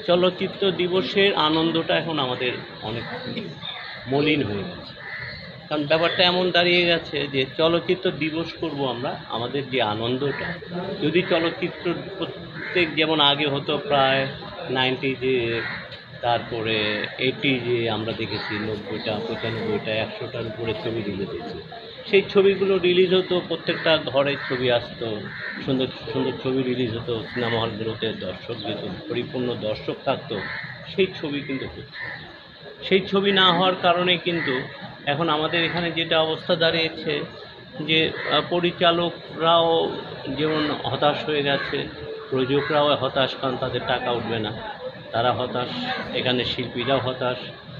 চলচ্চিত্র দিবসের আনন্দটা এখন আমাদের অনেক মলিন হয়ে গেছে। কারণ ব্যাপারটা এমন দাঁড়িয়ে গেছে যে চলচ্চিত্র দিবস করব আমরা, আমাদের যে আনন্দটা, যদি চলচ্চিত্র প্রত্যেক যেমন আগে হতো প্রায় 90-এ, তারপরে 80-এ আমরা দেখেছি 90টা 95টা 100টার উপরে ছবি রিলিজ হয়েছে। সেই ছবিগুলো রিলিজ হতো, প্রত্যেকটা ঘরে ছবি আসতো, সুন্দর সুন্দর ছবি রিলিজ হতো, সিনেমা হলগুলোতে দর্শক যেত, পরিপূর্ণ দর্শক থাকতো। সেই ছবি কিন্তু হচ্ছে, সেই ছবি না হওয়ার কারণে কিন্তু এখন আমাদের এখানে যেটা অবস্থা দাঁড়িয়েছে যে পরিচালকরাও যেমন হতাশ হয়ে গেছে, প্রযোজকরাও হতাশ, কারণ তাদের টাকা উঠবে না, তারা হতাশ, এখানে শিল্পীরাও হতাশ,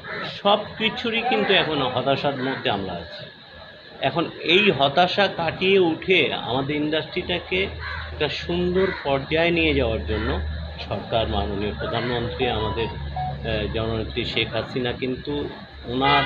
সব কিছুরই কিন্তু এখন হতাশার মধ্যে আমরা আছি। এখন এই হতাশা কাটিয়ে উঠে আমাদের ইন্ডাস্ট্রিটাকে একটা সুন্দর পর্যায়ে নিয়ে যাওয়ার জন্য সরকার, মাননীয় প্রধানমন্ত্রী আমাদের জননেত্রী শেখ হাসিনা কিন্তু ওনার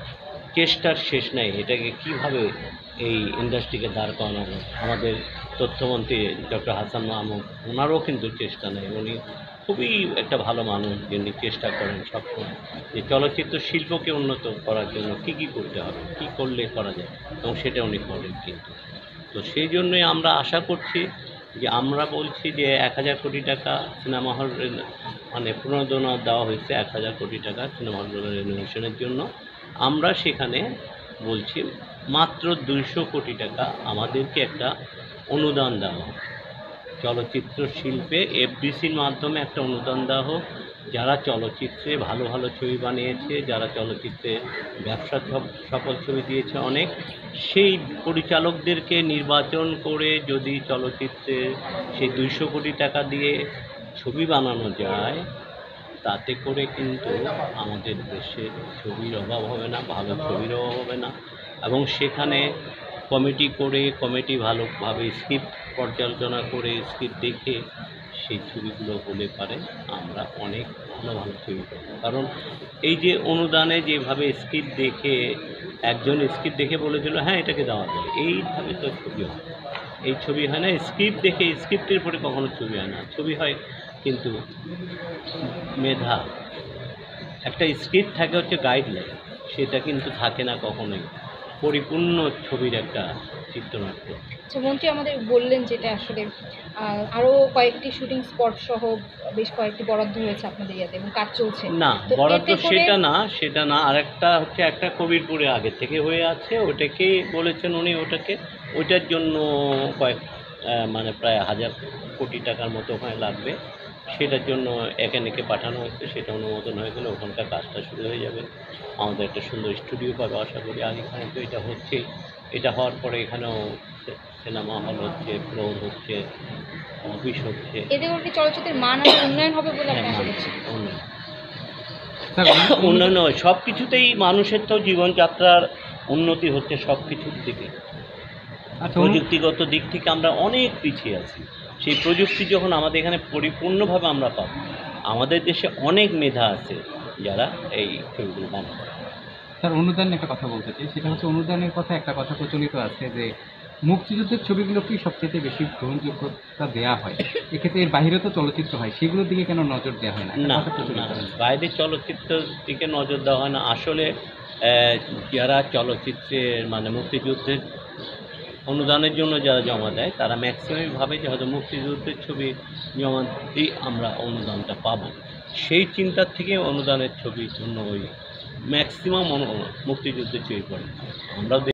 চেষ্টার শেষ নাই এটাকে কিভাবে এই ইন্ডাস্ট্রিকে দাঁড় করানো। আমাদের তথ্যমন্ত্রী ডক্টর হাসান মাহমুদ, ওনারও কিন্তু চেষ্টা নেই, উনি খুবই একটা ভালো মানুষ, যিনি চেষ্টা করেন সবসময় যে চলচ্চিত্র শিল্পকে উন্নত করার জন্য কী কী করতে হবে, কী করলে করা যায়, এবং সেটা উনি করেন কিন্তু। তো সেই জন্যই আমরা আশা করছি যে আমরা বলছি যে 1000 কোটি টাকা সিনেমা হল মানে প্রণোদনা দেওয়া হয়েছে, 1000 কোটি টাকা সিনেমা হল রেনোভেশনের জন্য। আমরা সেখানে বলছি মাত্র 200 কোটি টাকা আমাদেরকে একটা অনুদান দেওয়া হোক, চলচ্চিত্র শিল্পে এফডিসির মাধ্যমে একটা অনুদান দেওয়া হোক। যারা চলচ্চিত্রে ভালো ভালো ছবি বানিয়েছে, যারা চলচ্চিত্রে ব্যবসা সফল ছবি দিয়েছে অনেক, সেই পরিচালকদেরকে নির্বাচন করে যদি চলচ্চিত্রে সেই 200 কোটি টাকা দিয়ে ছবি বানানো যায়, তাতে করে কিন্তু আমাদের দেশে ছবির অভাব হবে না, ভালো ছবির অভাব হবে না। এবং সেখানে কমিটি করে, কমিটি ভালোভাবে স্ক্রিপ্ট পর্যালোচনা করে, স্ক্রিপ্ট দেখে সেই ছবিগুলো হলে পারে আমরা অনেক ভালো ভালো ছবি পাবো। কারণ এই যে অনুদানে যেভাবে স্ক্রিপ্ট দেখে, একজন স্ক্রিপ্ট দেখে বলেছিল হ্যাঁ এটাকে দেওয়া যায়, এইভাবে তো ছবি হয়। এই ছবি হয় না স্ক্রিপ্ট দেখে, স্ক্রিপ্টের পরে কখনো ছবি হয় না, ছবি হয় কিন্তু মেধা। একটা স্ক্রিপ্ট থাকে হচ্ছে গাইডলাইন, সেটা কিন্তু থাকে না কখনোই পরিপূর্ণ ছবির একটা চিত্রনাট্য। আচ্ছা মন্ত্রী, আমাদের বললেন যেটা আসলে আরও কয়েকটি শুটিং স্পট সহ বেশ কয়েকটি বরাদ্দ হয়েছে আপনাদের ইয়াতে এবং কাজ চলছে। না, বরাদ্দ সেটা না, আরেকটা হচ্ছে একটা কবিরপুরে আগে থেকে হয়ে আছে, ওটাকেই বলেছেন উনি, ওইটার জন্য মানে প্রায় 1000 কোটি টাকার মতো ওখানে লাগবে। সেটার জন্য একে পাঠানো হচ্ছে, সেটা অনুমোদন হয়ে গেলে ওখানকার কাজটা শুরু হয়ে যাবে। আমাদের একটা সুন্দর স্টুডিও পাবে আশা করি। আর এখানে তো এটা হচ্ছে, এটা হওয়ার পরে এখানেও সিনেমা হল হচ্ছে, ফ্লোর হচ্ছে, অফিস হচ্ছে। এতে করে কি চলচ্চিত্রের মান আর উন্নয়ন হবে বলে আপনি আশা করছেন? উন্নয়ন হয় সব কিছুতেই, মানুষের তো জীবনযাত্রার উন্নতি হচ্ছে সব কিছুর দিকে। প্রযুক্তিগত দিক থেকে আমরা অনেক পিছিয়ে আছি। সেই প্রযুক্তি যখন আমাদের এখানে পরিপূর্ণভাবে আমরা পাবো, আমাদের দেশে অনেক মেধা আছে যারা এই ছবিগুলো বানাবে। স্যার, অনুদানের একটা কথা বলতে চাই, সেটা হচ্ছে অনুদানের কথা একটা কথা প্রচলিত আছে যে মুক্তিযুদ্ধের ছবিগুলোকেই সবচেয়ে বেশি গ্রহণযোগ্যতা দেওয়া হয়, এক্ষেত্রে এর বাইরে তো চলচ্চিত্র হয়, সেগুলোর দিকে কেন নজর দেওয়া হয় না? বাইরের চলচ্চিত্রের দিকে নজর দেওয়া হয় না। আসলে যারা চলচ্চিত্রের মানে মুক্তিযুদ্ধের অনুদানের জন্য যারা জমা দেয়, তারা ম্যাক্সিমামই ভাবে যে হয়তো মুক্তিযুদ্ধের ছবি জমা দিয়ে আমরা অনুদানটা পাবো। সেই চিন্তার থেকে অনুদানের ছবির জন্য ওই ম্যাক্সিমাম মুক্তিযুদ্ধের ছবি পড়ে। আমরাও